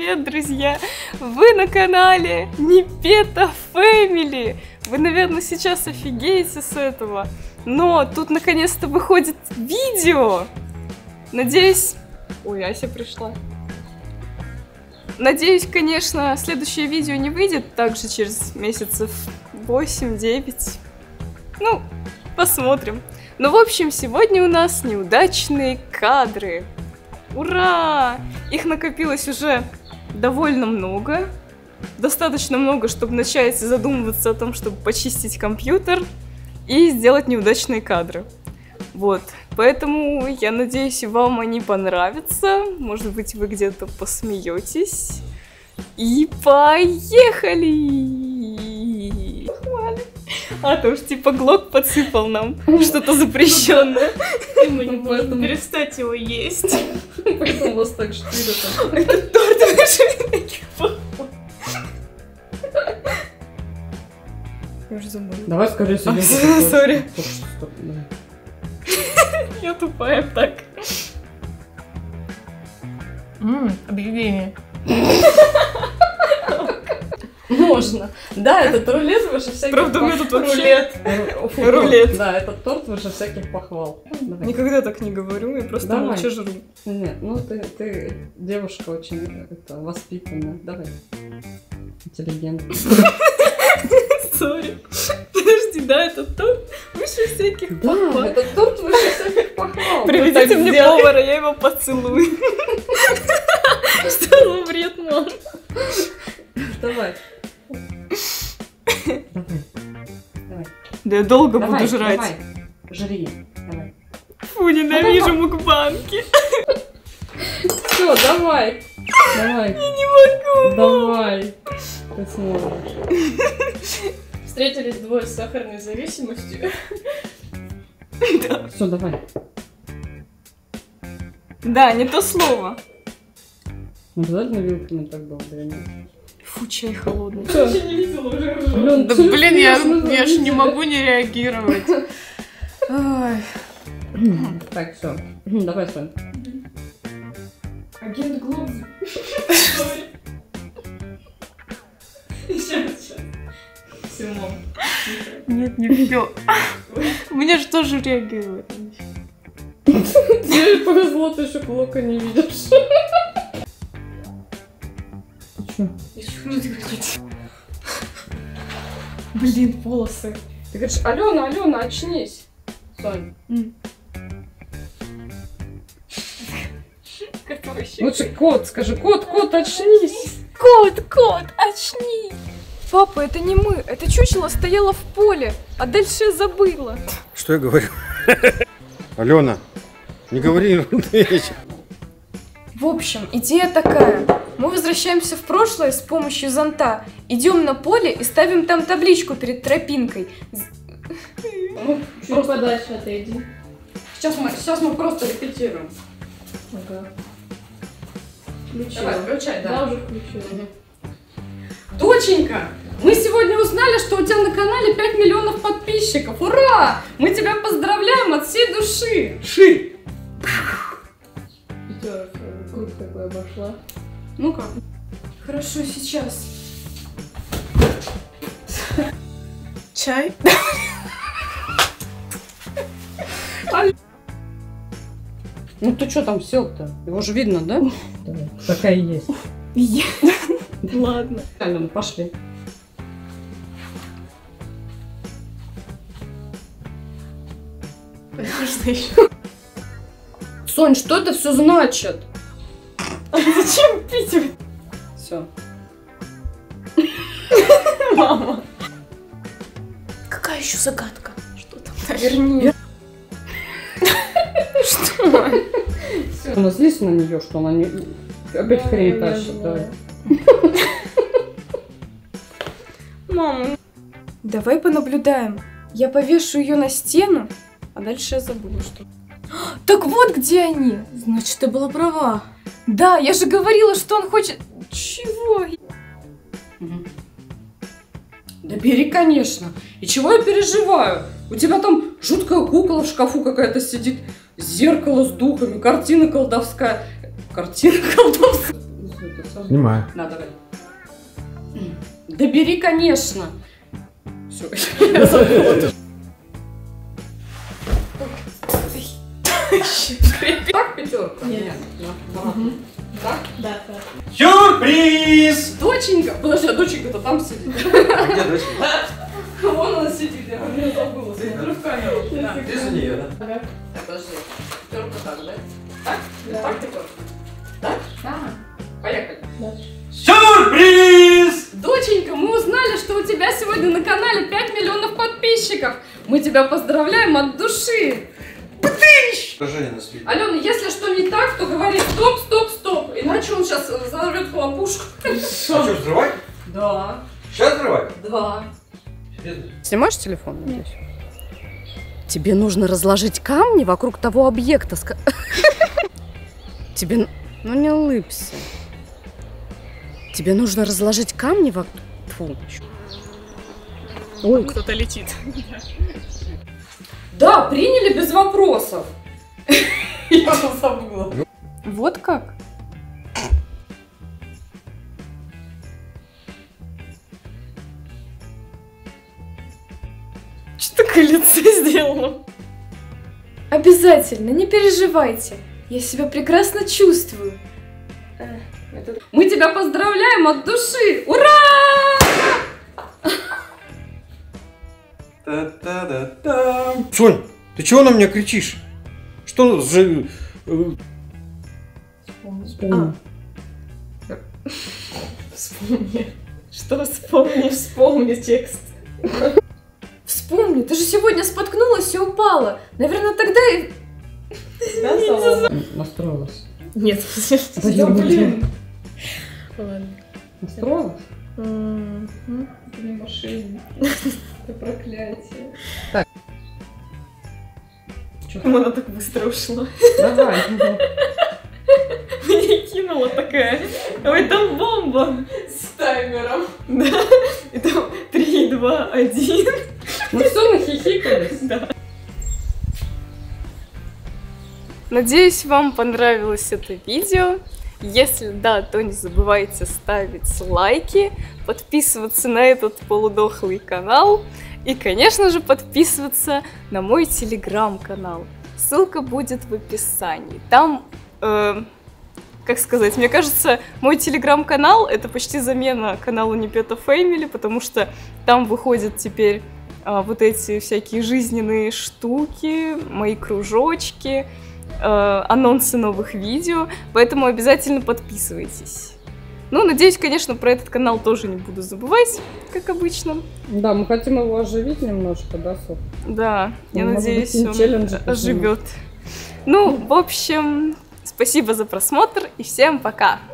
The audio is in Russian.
привет, друзья! Вы на канале Непета Фэмили! Вы, наверное, сейчас офигеете с этого, но тут наконец-то выходит видео! Надеюсь... Ой, Ася пришла. Надеюсь, конечно, следующее видео не выйдет также через месяцев 8-9. Ну, посмотрим. Но, в общем, сегодня у нас неудачные кадры. Ура! Их накопилось уже довольно много. Достаточно много, чтобы начать задумываться о том, чтобы почистить компьютер и сделать неудачные кадры. Вот. Поэтому я надеюсь, вам они понравятся. Может быть, вы где-то посмеетесь. И поехали! А то уж типа Глок подсыпал нам что-то запрещенное. И мы не можем перестать его есть. Поэтому вас так штырят. Этот торт выше. Я уже забыла. Давай скажи себе. Сори. Я тупая так. Объявление. Можно. Да, этот рулет выше всяких Правда, у меня тут вообще... Рулет. Рулет. Да, этот торт выше всяких похвал. Давай. Никогда так не говорю, я просто Давай. молча жру. Нет, ну ты девушка очень воспитанная. Давай. Интеллигентная. Сори. Подожди, да, этот торт выше всяких похвал. Да, этот торт выше всяких похвал. Приведите мне повара, я его поцелую. Что за бред, мам? Давай. Давай. Да я долго Давай, буду жрать. Давай. Жри. Давай. Фу, ненавижу мукбанки. Все, давай. Давай. Я не могу. Давай. Ты сможешь. Встретились двое с сахарной зависимостью. Да. Все, давай. Да, не то слово. Обязательно вилками так долго или нет? Фу, чай холодный. Я вообще не видела уже. Блин, Да блин, я ж не могу не реагировать. Ой. Так, все. Давай, Сонь. Агент Глоб. Сейчас. Все, мам. Нет, не все. У меня же тоже реагирует. Тебе повезло, ты еще Глока не видишь. Че? Блин, волосы. Ты говоришь, Алена, очнись. Сонь. Как вообще? Лучше кот, скажи, кот, очнись. Кот, очни! Папа, это не мы, это чучело стояло в поле, а дальше я забыла. Что я говорю? Алена, не говори ерунды. В общем, идея такая. Мы возвращаемся в прошлое с помощью зонта, идем на поле и ставим там табличку перед тропинкой. Ну, чуть подальше отойди. Сейчас мы просто репетируем. Ага. Давай, включай, Да, уже включила. Доченька, мы сегодня узнали, что у тебя на канале 5 миллионов подписчиков. Ура! Мы тебя поздравляем от всей души. Ши! Что, круг такой обошла? Ну-ка. Хорошо, сейчас. Чай? Ну ты что там сел-то? Его же видно, да? Такая есть. Ладно. Алена, пошли. Что еще? Сонь, что это все значит? Зачем пить? Все. Мама. Какая еще загадка? Что там? Верни. Что? Она злись на нее, что она не... опять хрень тащит. Давай. Мама. Давай понаблюдаем. Я повешу ее на стену, а дальше я забыла, что... Так вот где они! Значит, ты была права. Да, я же говорила, что он хочет... Чего? Да бери, конечно. И чего я переживаю? У тебя там жуткая кукла в шкафу какая-то сидит, зеркало с духами, картина колдовская. Картина колдовская. это самое. Снимаю. На, давай. Да бери, конечно. Все, я забыла. Так, пятерка? Нет. Так? Да, да. Сюрприз! Доченька! Подожди, а доченька-то там сидит. А где дочка? Вон она сидит, я про неё забыла. Смотрю в камеру. Да. Ты за нее, да? Ага. Подожди. Пятерка так, да? Так? Да. Так, пятерка? Так? Да. Поехали. Дальше. Сюрприз! Доченька, мы узнали, что у тебя сегодня на канале 5 миллионов подписчиков. Мы тебя поздравляем от души. Скажи на свете. Алена, если что не так, то говори стоп, стоп, стоп. Иначе он сейчас взорвет хлопушку. А что, взрывать? Да. Сейчас взрывать? Да. Серьезно? Снимаешь телефон? Нет. Тебе нужно разложить камни вокруг того объекта. Тебе... Ну не улыбся. Тебе нужно разложить камни вокруг... Фу. Ой, Кто-то летит. да, приняли без вопросов. Я уже забыла. Вот как? Что такое лицо сделано? Обязательно, не переживайте. Я себя прекрасно чувствую. Мы тебя поздравляем от души. Ура! Та-та-да-там. Сонь, ты чего на меня кричишь? Что за... Вспомни. Вспомни. Что вспомни? Вспомни текст. Вспомни, ты же сегодня споткнулась и упала. Наверное, тогда и... Настроилась. Нет, Да, блин. Ладно. Настроилась? Это не машина. Это проклятие. Так. Она так быстро ушла. Давай. Меня кинула такая. Ой, там бомба. С таймером. Да. И там 3, 2, 1. Ну все, нахихикались. Да. Надеюсь, вам понравилось это видео. Если да, то не забывайте ставить лайки, подписываться на этот полудохлый канал и, конечно же, подписываться на мой телеграм-канал. Ссылка будет в описании. Там, как сказать, мне кажется, мой телеграм-канал — это почти замена каналу Непета Фэмили, потому что там выходят теперь вот эти всякие жизненные штуки, мои кружочки, анонсы новых видео, поэтому обязательно подписывайтесь. Ну, надеюсь, конечно, про этот канал тоже не буду забывать, как обычно. Да, мы хотим его оживить немножко, да, Соф? Да, я Может надеюсь, быть, он челленджи оживет. Ну, в общем, спасибо за просмотр и всем пока!